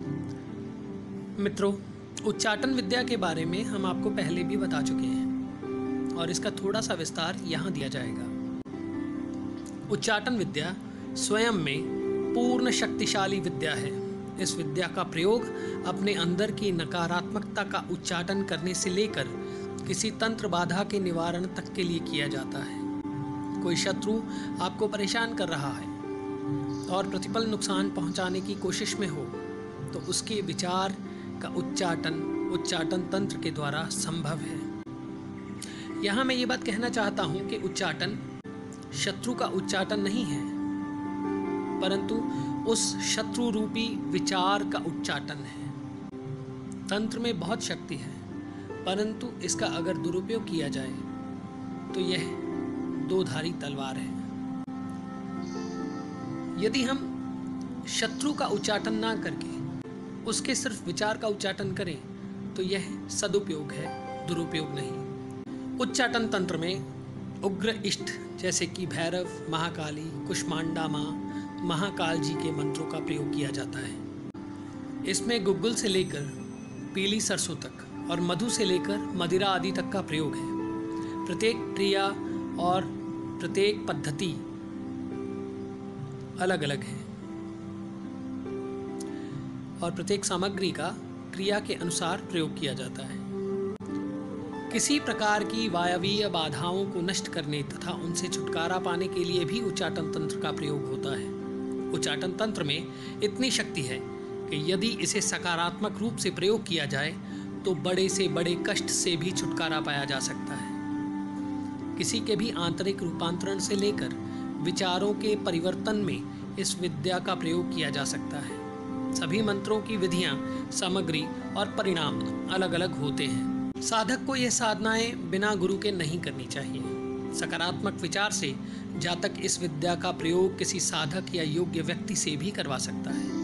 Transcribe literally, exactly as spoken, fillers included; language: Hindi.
मित्रों, उच्चाटन विद्या के बारे में हम आपको पहले भी बता चुके हैं और इसका थोड़ा सा विस्तार यहाँ दिया जाएगा। उच्चाटन विद्या स्वयं में पूर्ण शक्तिशाली विद्या है। इस विद्या का प्रयोग अपने अंदर की नकारात्मकता का उच्चाटन करने से लेकर किसी तंत्र बाधा के निवारण तक के लिए किया जाता है। कोई शत्रु आपको परेशान कर रहा है और प्रतिपल नुकसान पहुंचाने की कोशिश में हो, तो उसके विचार का उच्चाटन उच्चाटन तंत्र के द्वारा संभव है। यहाँ मैं ये बात कहना चाहता हूँ कि उच्चाटन शत्रु का उच्चाटन नहीं है, परंतु उस शत्रु रूपी विचार का उच्चाटन है। तंत्र में बहुत शक्ति है, परंतु इसका अगर दुरुपयोग किया जाए तो यह दोधारी तलवार है। यदि हम शत्रु का उच्चाटन ना करके उसके सिर्फ विचार का उच्चाटन करें तो यह सदुपयोग है, दुरुपयोग नहीं। उच्चाटन तंत्र में उग्र इष्ट जैसे कि भैरव, महाकाली, कुष्मांडा माँ, महाकाल जी के मंत्रों का प्रयोग किया जाता है। इसमें गुग्गुल से लेकर पीली सरसों तक और मधु से लेकर मदिरा आदि तक का प्रयोग है। प्रत्येक क्रिया और प्रत्येक पद्धति अलग अलग है और प्रत्येक सामग्री का क्रिया के अनुसार प्रयोग किया जाता है। किसी प्रकार की वायवीय बाधाओं को नष्ट करने तथा उनसे छुटकारा पाने के लिए भी उच्चाटन तंत्र का प्रयोग होता है। उच्चाटन तंत्र में इतनी शक्ति है कि यदि इसे सकारात्मक रूप से प्रयोग किया जाए तो बड़े से बड़े कष्ट से भी छुटकारा पाया जा सकता है। किसी के भी आंतरिक रूपांतरण से लेकर विचारों के परिवर्तन में इस विद्या का प्रयोग किया जा सकता है। सभी मंत्रों की विधियां, सामग्री और परिणाम अलग अलग होते हैं। साधक को यह साधनाएं बिना गुरु के नहीं करनी चाहिए। सकारात्मक विचार से जातक इस विद्या का प्रयोग किसी साधक या योग्य व्यक्ति से भी करवा सकता है।